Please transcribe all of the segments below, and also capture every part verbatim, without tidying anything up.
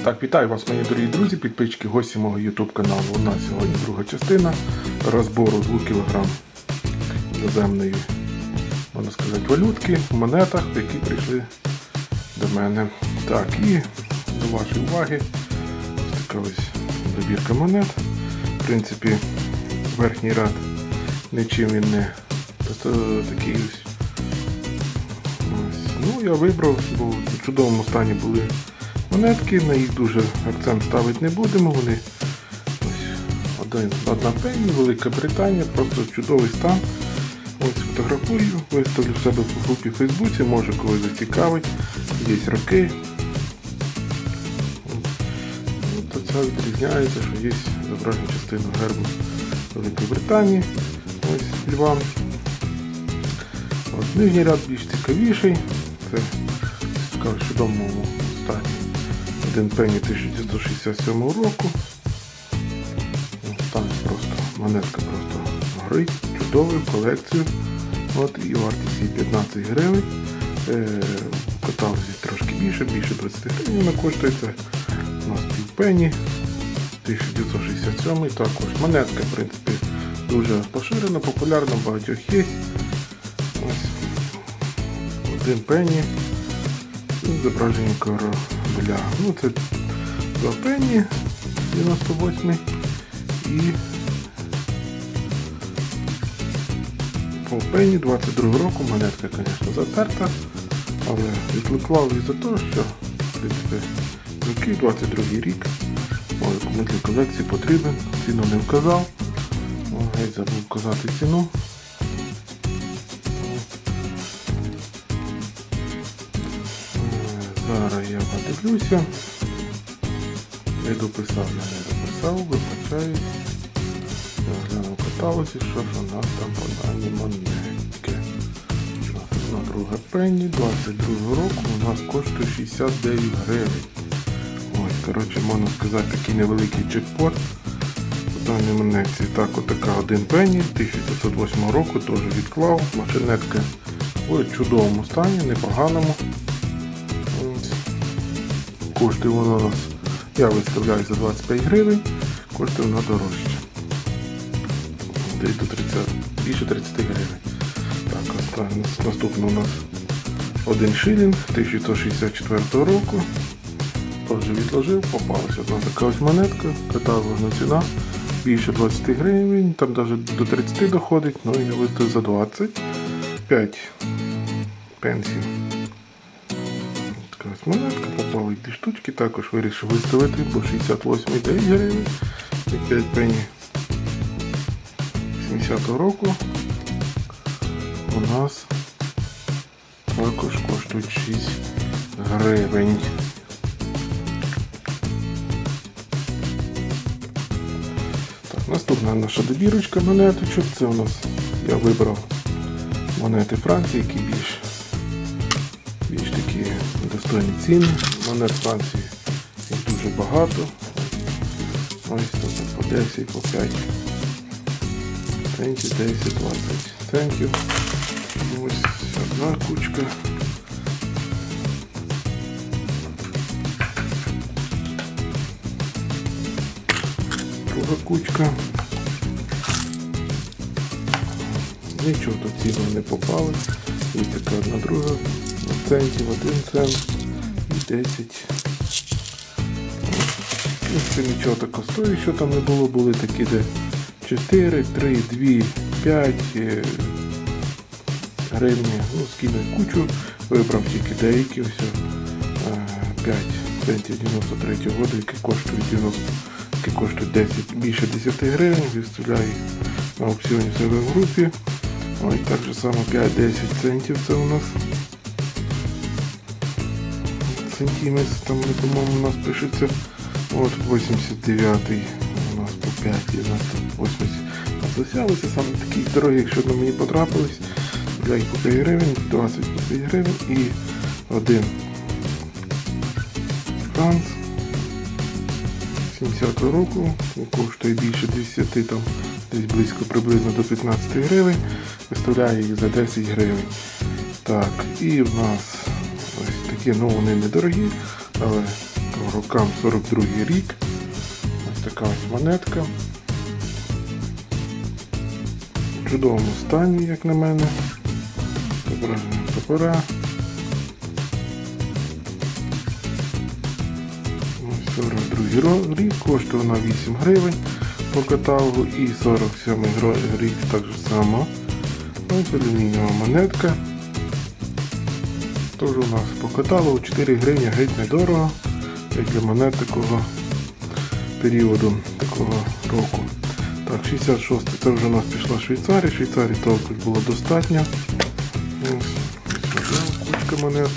Так, вітаю вас, мої дорогі друзі, підписчики, гості мого YouTube каналу. У нас сьогодні друга частина розбору двох кілограмів іноземної, можна сказати, валютки в монетах, які прийшли до мене. Так, і до вашої уваги ось така ось добірка монет. В принципі, верхній ряд нічим він не такий ось. Ось. Ну, я вибрав, бо в чудовому стані були монетки, на їх дуже акцент ставити не будемо. Вони ось один, одна пенні, Велика Британія, просто чудовий стан. Ось фотографую, виставлю в себе в групі в Фейсбуці, може когось зацікавить, є роки. От це відрізняється, що є зображена частина гербу Великої Британії, ось льва. От, нижній ряд більш цікавіший, це в чудовому стані. Один пенні тисяча дев'ятсот шістдесят сьомого року. Там просто монетка просто горить, чудовою колекцію. От, і вартість її п'ятнадцять гривень. Е, Каталозі трошки більше, більше двадцять гривень вона коштує. Це у нас півпенні тисяча дев'ятсот шістдесят сьомий. Також монетка, в принципі, дуже поширена, популярна, багатьох є. Ось один пенні. Зображення корабля. Ну, це два пенні дев'яносто восьмий і полпенні двадцять другого року. Монетка, звісно, затерта, але відкликував і за те, що в принципі роки двадцять другий рік. Ой, кому для колекції потрібен. Ціну не вказав. О, геть забув вказати ціну. Зараз я подивлюся. Не дописав, я не дописав, вибачаюсь. Я гляну в каталозі, що ж у нас там по даній монетки. Одна друга пенні, двадцять другого року у нас коштує шістдесят дев'ять гривень. Ось, коротше, можна сказати, такий невеликий джекпот по даній монетці. Так, отака один пенні, тисяча дев'ятсот восьмого року, теж відклав. Машинетка в чудовому стані, непоганому. Коштує вона у нас, я виставляю за двадцять п'ять гривень, коштує вона дорожче. Десь до тридцять, більше тридцять гривень. Так, наступно у нас один шилінг тисяча дев'ятсот шістдесят четвертого року. Теж відложив, попалася одна така ось монетка, каталожна ціна, більше двадцять гривень, там навіть до тридцяти доходить, але я виставив за двадцять п'ять пенсій. Ось монетка, попали дві штучки, також вирішив виставити по шістдесят восьмий дев'ять гривень, п'ять пенні сімдесятого року у нас також коштують шість гривень. Так, наступна наша добірочка монеточок, це у нас я вибрав монети Франції, які більш більш такі достойні ціни. Монет Франції їх дуже багато. Ось тут по десять, по п'ять центів, десять, двадцять центів. Ось одна кучка. Друга кучка. Нічого тут ціни не попали. І така одна друга. Центів, один цент і десять. Це нічого такого стоїть, що там не було, були такі, де чотири, три, два, п'ять гривні. Ну, скинув кучу, вибрав тільки деякі, ось п'ять центів дев'яносто третього року, які коштують дев'яносто, які коштують десять, більше десять гривень, виставляю на аукціоні в себе в групі. Ось так же само п'ять-десять центів це у нас. Сантиметр, там, по-моєму, у нас пишеться от вісімдесят дев'ятий, у нас по п'ять, дев'яносто, вісімдесят. Засялися саме такі дорогі, якщо на мені потрапились, для їх по п'ять гривень, двадцять по п'ять гривень і один Франц сімдесятого року, коштує більше десять, там десь близько приблизно до п'ятнадцяти гривень, виставляє їх за десять гривень. Так, і в нас ось такі, ну вони недорогі, але рокам, сорок другий рік. Ось така ось монетка. В чудовому стані, як на мене. Зображення топора. Ось сорок другий рік, коштує вона вісім гривень по каталогу, і сорок сьомий рік так само. Ось алюмінієва монетка. Теж у нас по каталогу чотири гривні, геть недорого, як для монет такого періоду, такого року. Так, шістдесят шостий, це вже у нас пішла Швейцарія. Швейцарії толку було достатньо. Ось, ось кучка монет.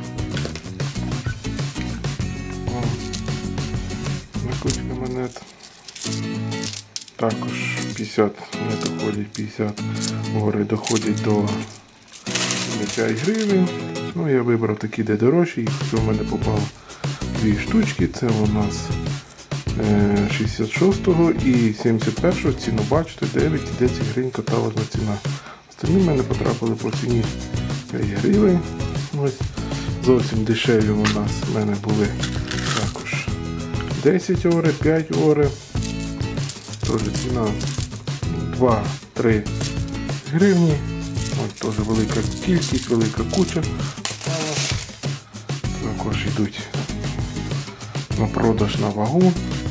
О, кучка монет. Також п'ятдесят, не доходять, п'ятдесят гори доходять до п'ять гривень. Ну, я вибрав такі, де дорожчі, їх в мене попало дві штучки. Це у нас шістдесят шостого і сімдесят першого, ціну бачите, дев'ять і десять гривень каталожна ціна. Остальні в мене потрапили по ціні п'ять гривень. Ось. Зовсім дешеві у нас в мене були також десять ори, п'ять ори. Теж ціна два-три гривні. Ось теж велика кількість, велика куча. Також йдуть на продаж на вагу.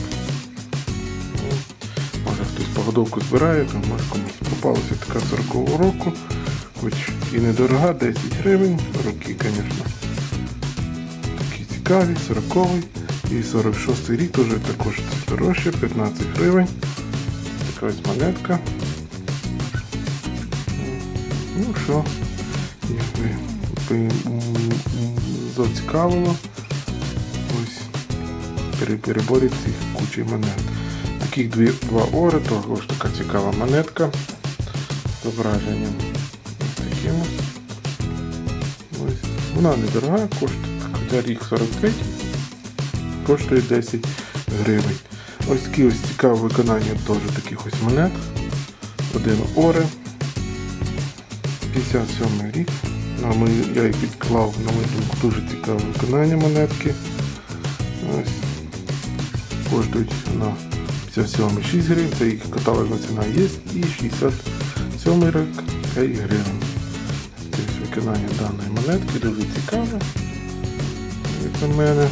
Може хтось погодовку збирає, то може комусь попалася така сорокового року, хоч і недорога, десять гривень, роки, звісно, такі цікаві, сороковий і сорок шостий рік, теж також дорожче, п'ятнадцять гривень, така ось монетка. Ну що, якби зацікавило, ось переборі цих кучі монет. Таких дві, два ори, також така цікава монетка з зображенням ось таким. Ось. Вона недорога, коштує, хоча рік сорок три, коштує десять гривень. Ось такі ось цікаве виконання теж таких ось монет. Один ори. п'ятдесят сьомий рік. Ну, я їх відклав, на мою думку, дуже цікаве виконання монетки. Ось. Коштують на п'ятдесят сьомий шість гривень, це їх каталожна ціна є, і шістдесят сьомий рік п'ять гривень. Це виконання даної монетки дуже цікаве, як на мене.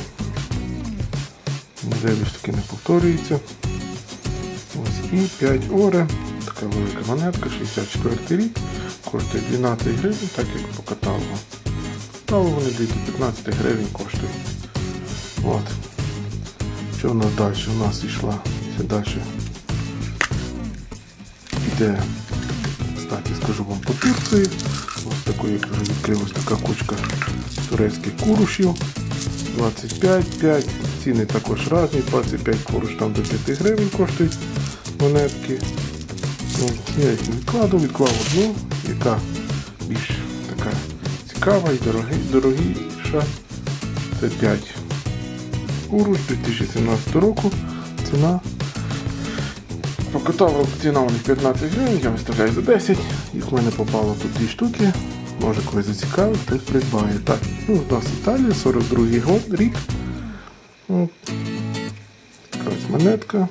Ніде більш таки не повторюється. Ось і п'ять ори, така велика монетка, шістдесят четвертий рік, коштує дванадцять гривень, так як по каталогу. Каталогу вони до п'ятнадцять гривень коштують. От. Що у нас далі? У нас йшла далі. Іде, кстати, скажу вам по Турції. Ось такої, як вже відкрилась така кучка турецьких курушів. двадцять п'ять, п'ять, ціни також різні, двадцять п'ять куруш там до п'ять гривень коштують монетки. Ну, я їх не відкладу, відклав одну, яка більш така цікава і дорогі, дорогіша. Це п'ять куруш дві тисячі сімнадцятого року. Ціна по каталогу ціна у них п'ятнадцять гривень, я виставляю за десять. Їх в мене попало тут дві штуки. Може когось зацікавить, хтось придбає. Так, ну, у нас Італія, сорок другий рік. От. Така ось монетка.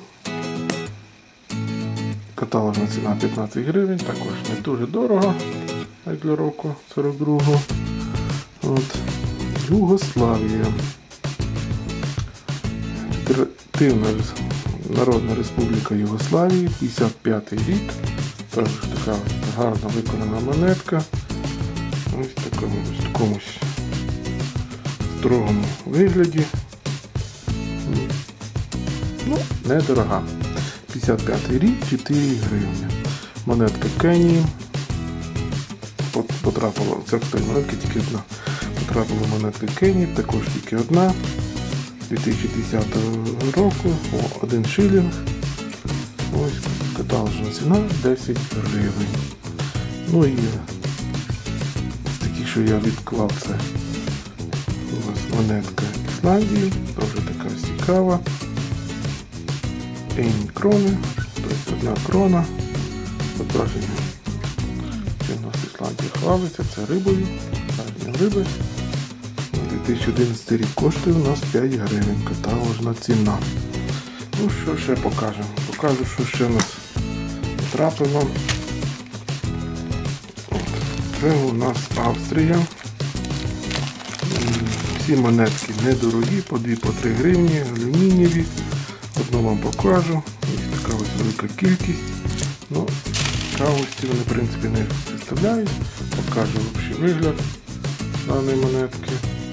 Каталожна ціна п'ятнадцять гривень, також не дуже дорого, як для року сорок другого. От. Югославія. Федеративна Народна Республіка Югославії, п'ятдесят п'ятий рік. Також така гарно виконана монетка. Ось в такому, в такому строгому вигляді. Ну, недорога. п'ятдесят п'ятий рік, чотири гривні. Монетка Кенії. Потрапила, ця монетка тільки одна. Потрапила монетка Кенії, також тільки одна. дві тисячі десятого року, один шилінг. Ось каталожна ціна десять гривень. Ну і такі, що я відклав, це у нас монетка Ісландії, теж така цікава. Ейн крони, тобто одна крона. Зображення, що у нас Ісландія хвалиться, це рибою, різні риби. дві тисячі одинадцятий рік. Коштує у нас п'ять гривень. Каталожна ціна. Ну що ще покажемо? Покажу, що ще у нас потрапило. От. Це у нас Австрія. Всі монетки недорогі, по дві-три гривні, алюмінієві. Одну вам покажу. Ось така ось велика кількість. Ну, цікавості вони, в принципі, не представляють. Покажу общий вигляд даної монетки.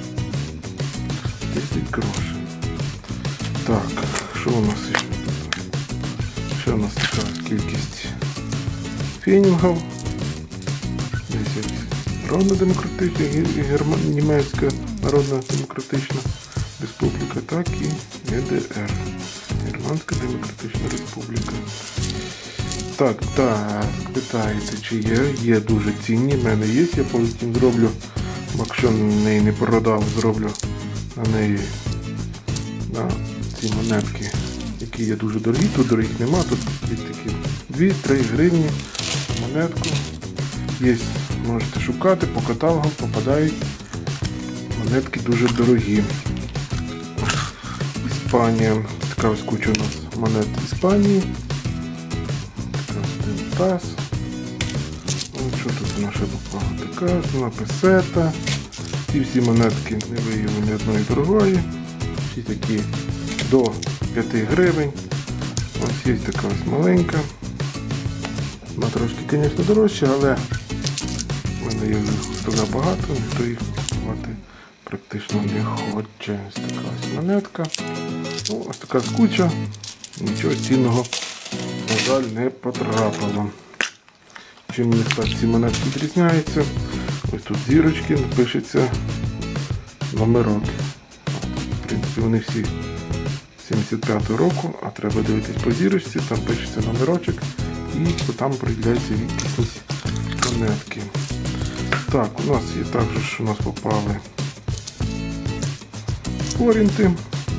десять грошей. Так, що у нас ще? Ще у нас така кількість фенінгів. десять Народно-демократична і Німецька Народна Демократична Республіка, так і Г Д Р. Германська Демократична Республіка. Так, так, питаєте, чи є? Є дуже цінні, в мене є, я потім зроблю, якщо неї не продав, зроблю на неї на ці монетки, які є дуже дорогі, тут дорогих нема, тут є такі дві-три гривні монетку. Є, можете шукати, по каталогам попадають монетки дуже дорогі. Іспанія, така ось куча у нас монет Іспанії. Таз. Ось що тут у нас ще попало? Така, зона песета. Ці всі монетки не виявлені одної дорогої. Всі такі до п'яти гривень. Ось є така ось маленька. Вона трошки, звісно, дорожча, але в мене є вже багато, ніхто їх купувати практично не хоче. Ось така ось монетка. Ну, ось така скуча. Нічого цінного, на жаль, не потрапило. Чим мені ці монетки відрізняються? Ось тут зірочки, пишеться номерок. В принципі, вони всі сімдесят п'ятого року, а треба дивитись по зірочці, там пишеться номерочок і там проявляється рідкісність монетки. Так, у нас є також, у нас попали форінти,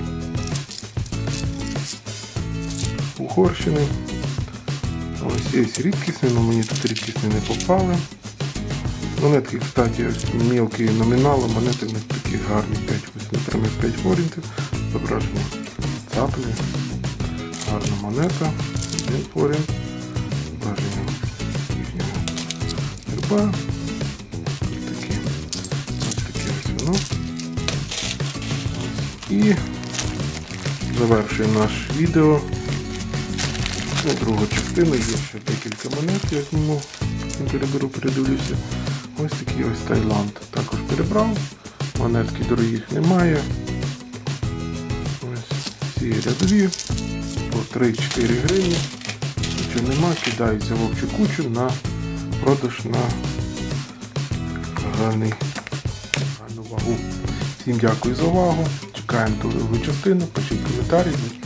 Угорщини. Ось є рідкісні, але мені тут рідкісні не попали. Монетки, кстати, мілкі номінали, монети в них такі гарні, п'ять, ось, наприклад, п'ять форінтів, зображені цаплі, гарна монета, один форінт, зображення їхнього герба, ось такі, ось таке ось воно. І завершує наш відео. Ну, другу частину, є ще декілька монет, я зніму, переберу, передивлюся. Ось такий ось Таїланд. Також перебрав, монетки дорогих немає. Ось ці рядові, по три-чотири гривні. Нічого нема, кидаються в общу кучу на продаж на гарний, гарну вагу. Всім дякую за увагу, чекаємо другу частину, пишіть коментарі.